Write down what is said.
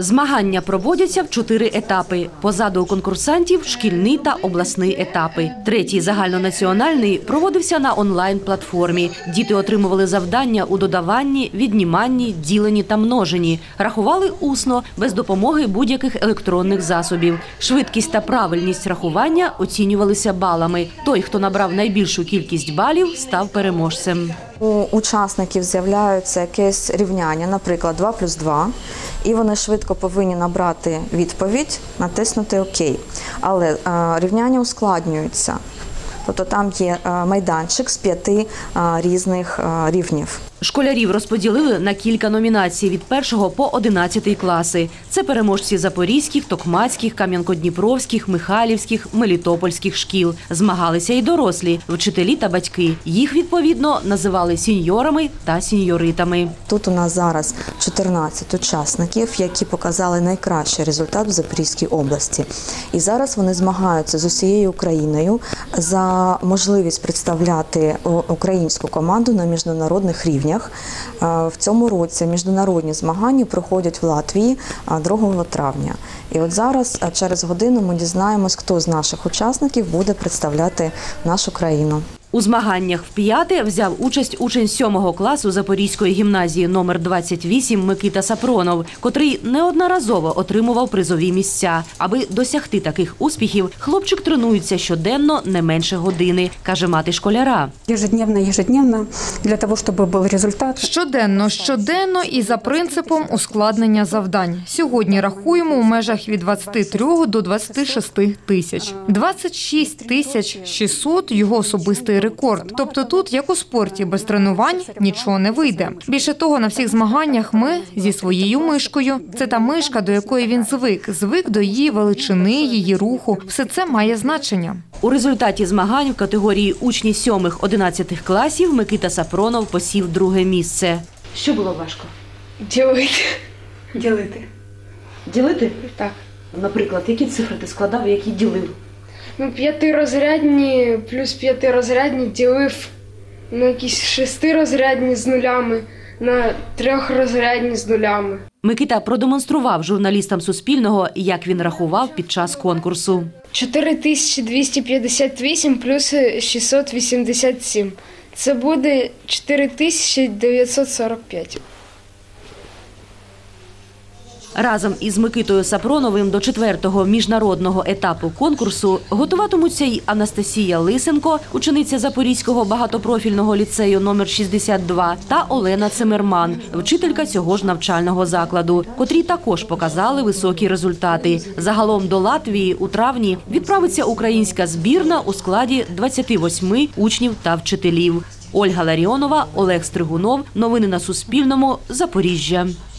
Змагання проводяться в 4 етапи. Позаду у конкурсантів – шкільний та обласний етапи. Третій загальнонаціональний проводився на онлайн-платформі. Діти отримували завдання у додаванні, відніманні, діленні та множенні. Рахували усно, без допомоги будь-яких електронних засобів. Швидкість та правильність рахування оцінювалися балами. Той, хто набрав найбільшу кількість балів, став переможцем. У учасників з'являється якесь рівняння, наприклад, 2 + 2, і вони швидко повинні набрати відповідь, натиснути ОК. Але рівняння ускладнюються. Тобто там є майданчик з 5 різних рівнів. Школярів розподілили на кілька номінацій від 1 по 11 класи. Це переможці запорізьких, токмацьких, кам'янко-дніпровських, михайлівських, мелітопольських шкіл. Змагалися і дорослі, вчителі та батьки. Їх, відповідно, називали сіньорами та сіньоритами. Тут у нас зараз 14 учасників, які показали найкращий результат в Запорізькій області. І зараз вони змагаються з усією Україною за можливість представляти українську команду на міжнародних рівнях. В цьому році міжнародні змагання проходять в Латвії 2 травня. І от зараз, через годину, ми дізнаємось, хто з наших учасників буде представляти нашу країну. У змаганнях вп'яте взяв участь учень 7 класу Запорізької гімназії номер 28 Микита Сапронов, котрий неодноразово отримував призові місця. Аби досягти таких успіхів, хлопчик тренується щоденно не менше години, каже мати школяра. Ежедневно, для того, щоб був результат. Щоденно і за принципом ускладнення завдань. Сьогодні рахуємо у межах від 23 до 26 тисяч. 26 тисяч 600 – його особистий рекорд. Тобто тут, як у спорті, без тренувань нічого не вийде. Більше того, на всіх змаганнях ми зі своєю мишкою. Це та мишка, до якої він звик до її величини, її руху. Все це має значення. У результаті змагань в категорії учні 7-11 класів Микита Сапронов посів 2-е місце. Що було важко? Ділити. Ділити? Так. Наприклад, які цифри ти складав, які ділив? 5-розрядні плюс 5-розрядні ділив на якісь 6-розрядні з нулями, на 3-розрядні з нулями. Микита продемонстрував журналістам Суспільного, як він рахував під час конкурсу. 4258 плюс 687. Це буде 4945. Разом із Микитою Сапроновим до 4-го міжнародного етапу конкурсу готуватимуться й Анастасія Лисенко, учениця Запорізького багатопрофільного ліцею номер 62, та Олена Цимерман, вчителька цього ж навчального закладу, котрі також показали високі результати. Загалом до Латвії у травні відправиться українська збірна у складі 28 учнів та вчителів. Ольга Ларіонова, Олег Стригунов. Новини на Суспільному. Запоріжжя.